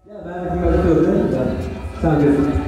Yeah, man, if you guys feel good, yeah. Sound good.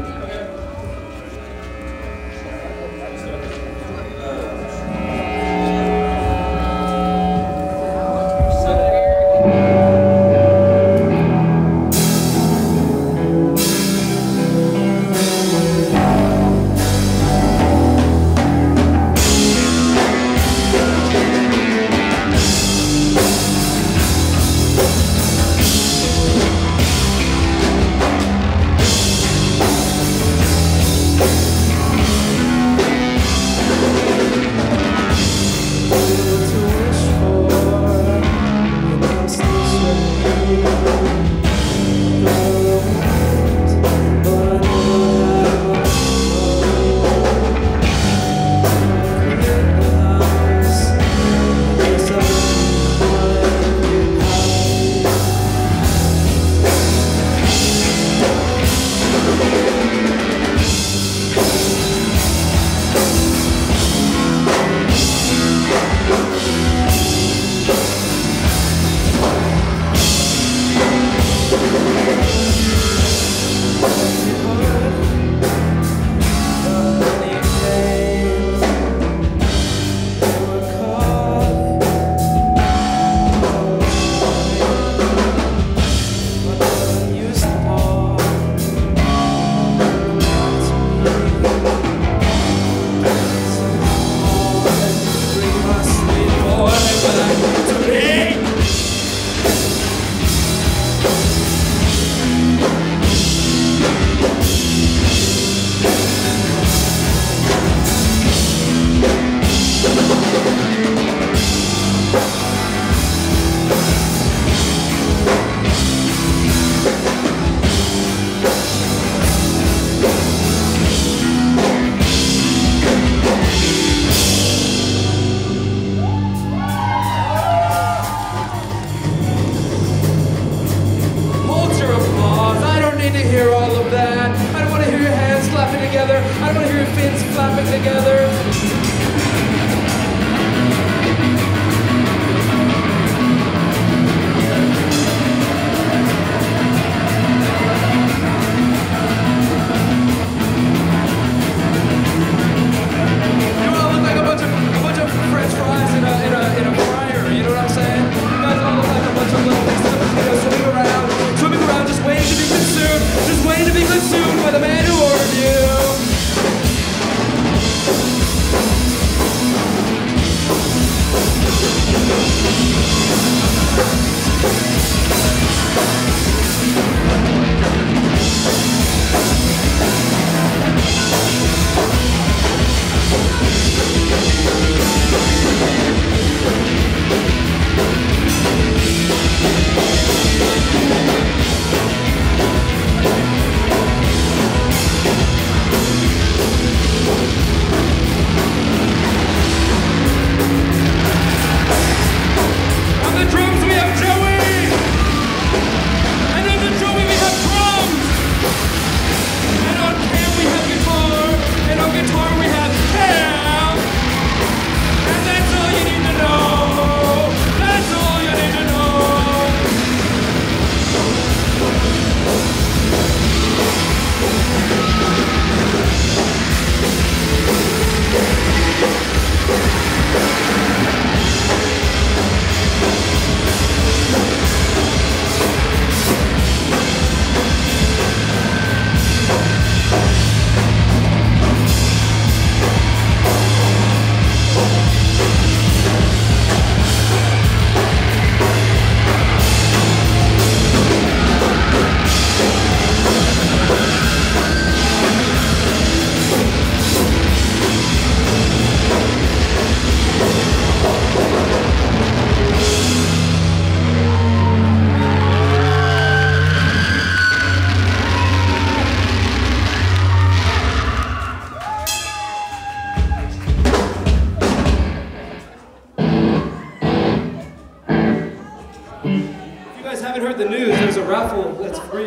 Raffle that's free.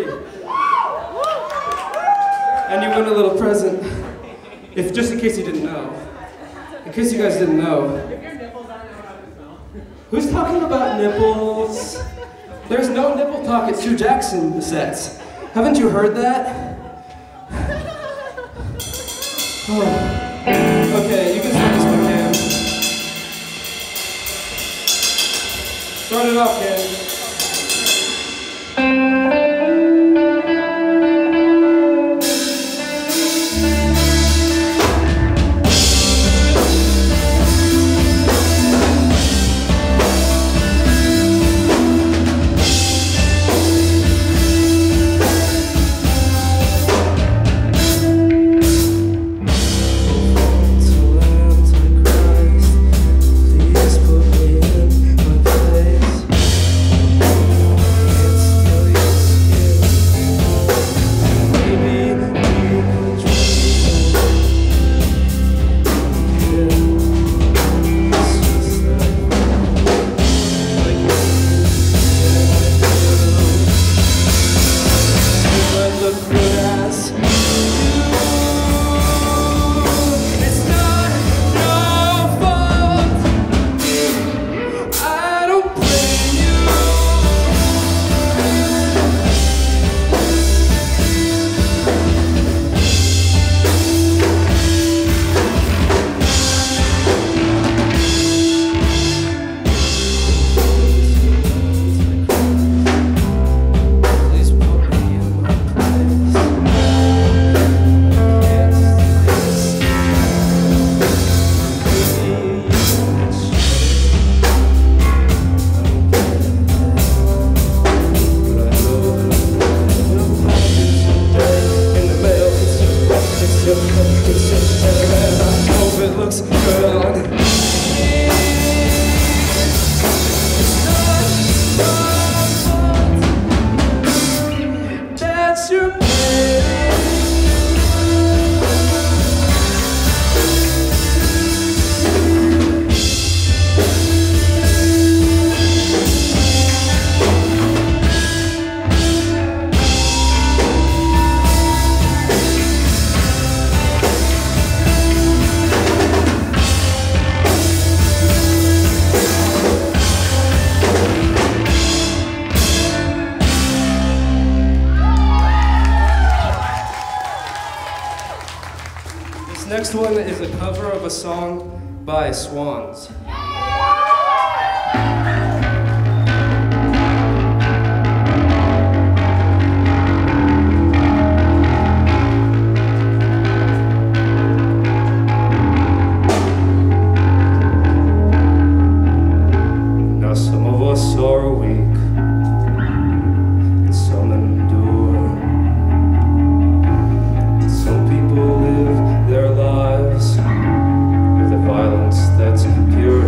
And you win a little present. If just in case you didn't know. In case you guys didn't know. Who's talking about nipples? There's no nipple talk at Sue Jackson sets. Haven't you heard that? Oh. Okay, you can start this one, Ken. Start it off, Ken. This next one is a cover of a song by Swans. Now some of us are weak, and some endure. Some people live their lives with a violence that's pure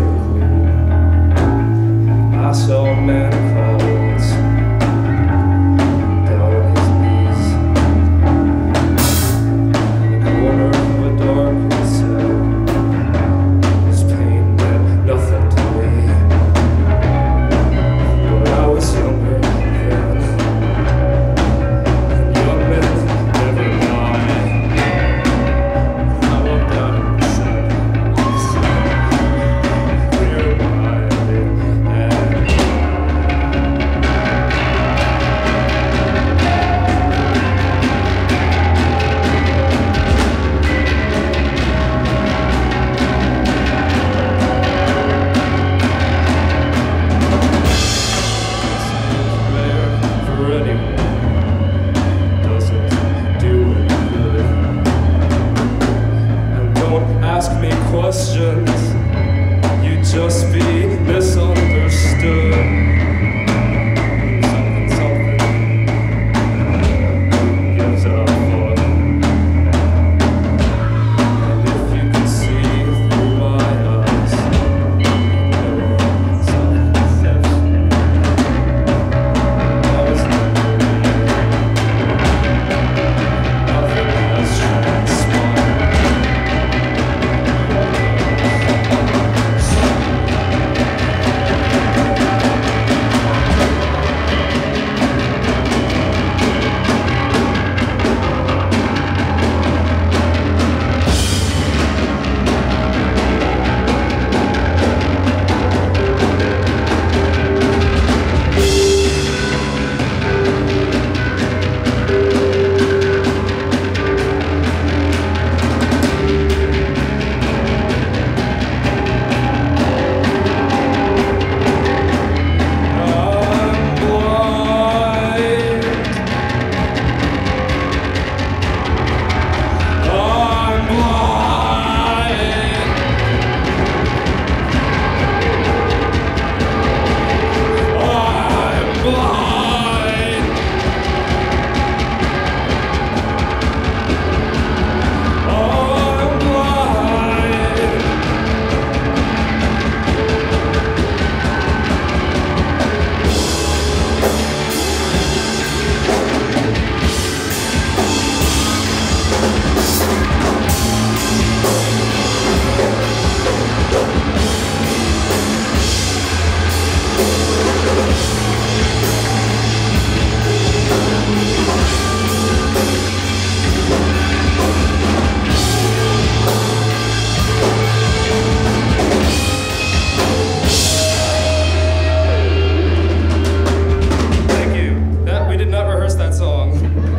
not rehearse that song.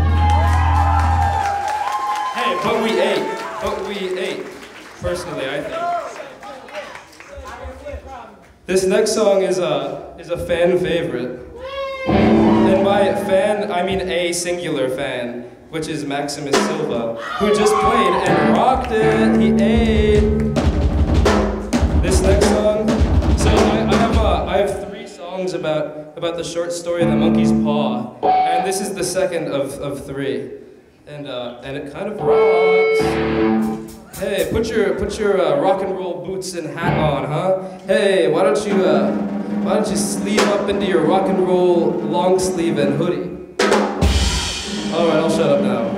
Hey, but we ate. But we ate. Personally, I think. This next song is a fan favorite. And by fan, I mean a singular fan, which is Maximus Silva, who just played and rocked it. He ate. This next song, so I have 3 songs about the short story The Monkey's Paw, and this is the second of 3, and it kind of rocks. Hey, put your rock and roll boots and hat on, huh? Hey, why don't you sleeve up into your rock and roll long sleeve and hoodie? All right, I'll shut up now.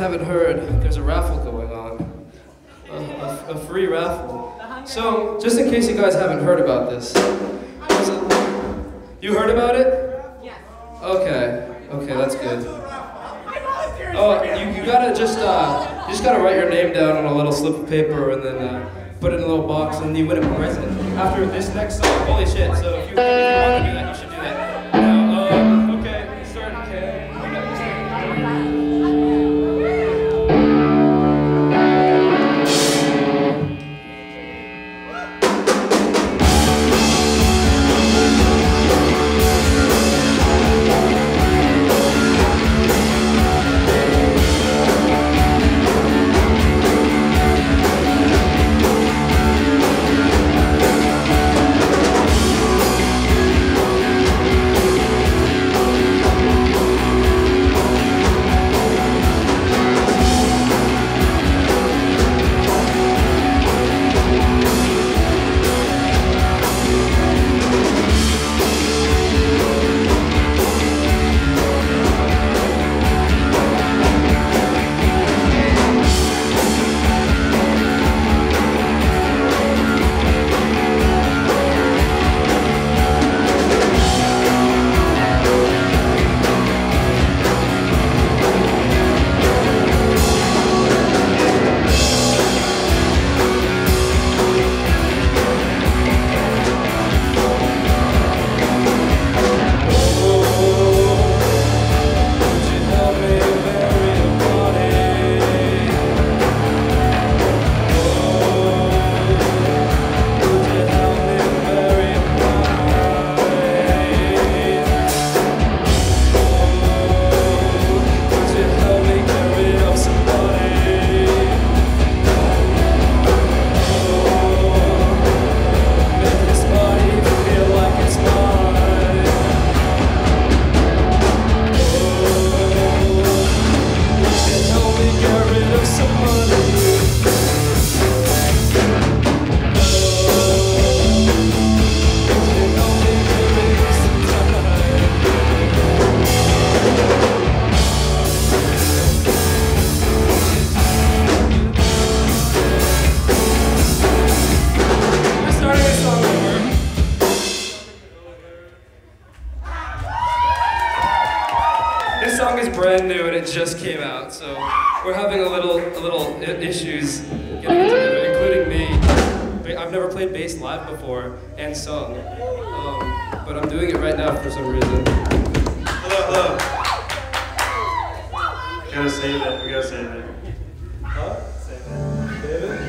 haven't heard, there's a raffle going on. A free raffle. So, just in case you guys haven't heard about this. You heard about it? Yes. Okay, that's good. Oh, you gotta just gotta write your name down on a little slip of paper and then put it in a little box and you win a present after this next song. Holy shit, so if you want to do that, you should do that. Now, okay, start, okay. Brand new and it just came out, so we're having a little issues getting it together, including me. I've never played bass live before and sung, but I'm doing it right now for some reason. Hello. We gotta save it. Huh? Save it. Save it?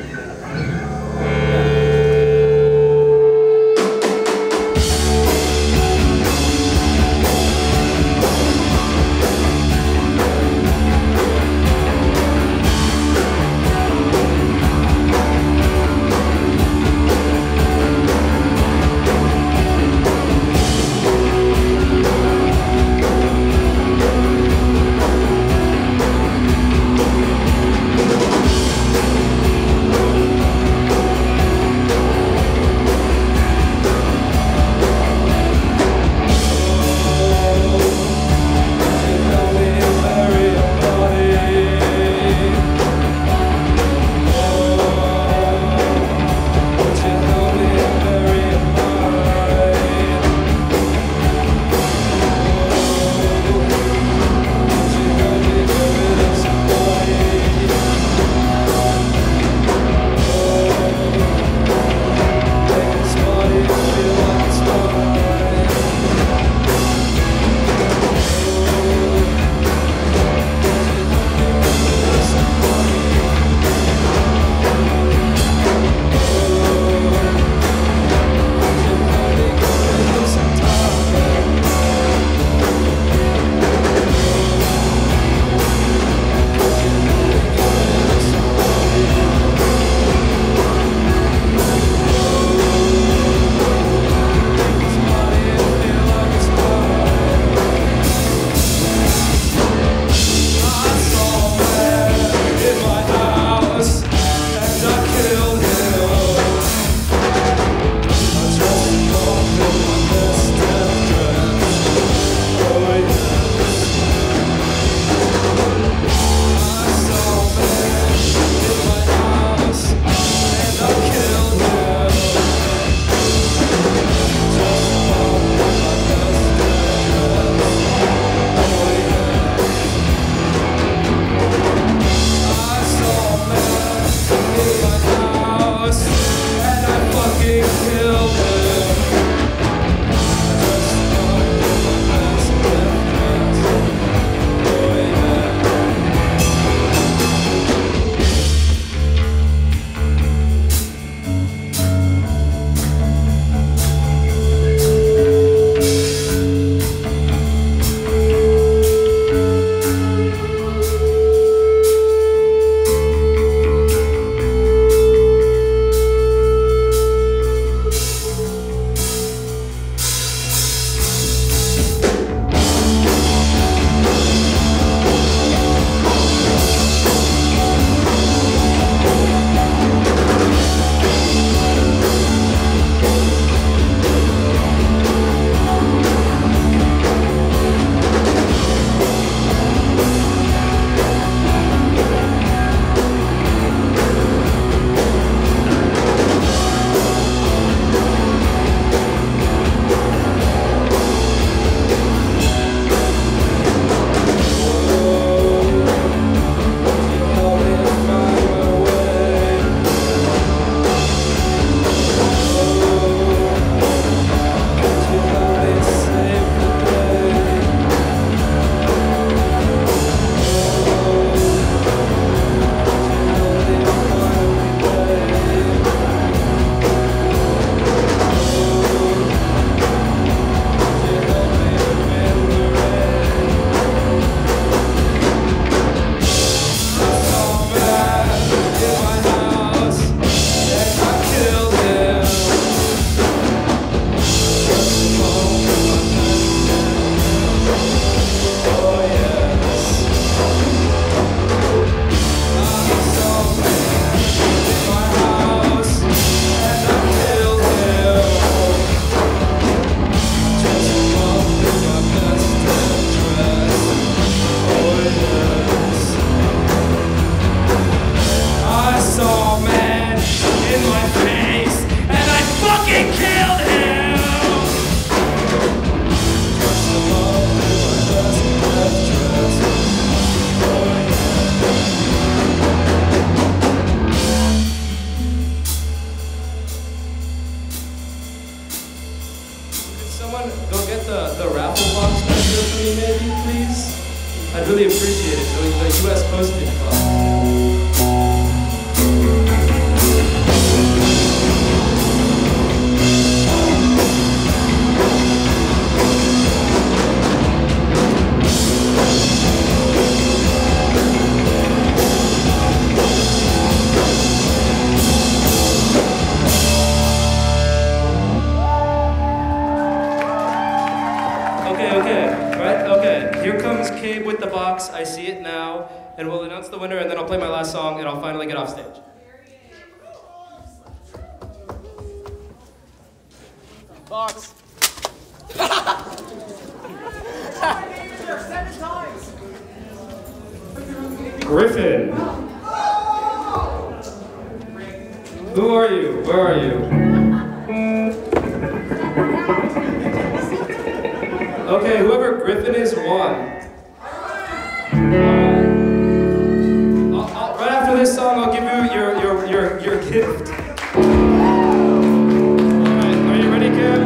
someone go get the raffle box back here for me, maybe, please? I'd really appreciate it. The U.S. postage box. Here comes Cabe with the box. I see it now, and we'll announce the winner, and then I'll play my last song, and I'll finally get off stage. Box. Griffin. Who are you? Where are you? Okay, whoever Griffin is won. Right after this song, I'll give you your gift. Alright, are you ready, Kim?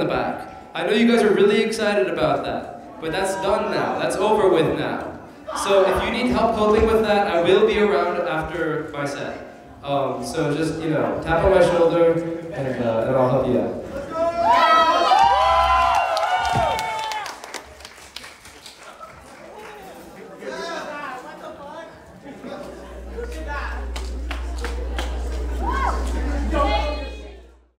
the back. I know you guys are really excited about that, but that's done now. That's over with now. So if you need help coping with that, I will be around after my set. So just, tap on my shoulder and I'll help you out.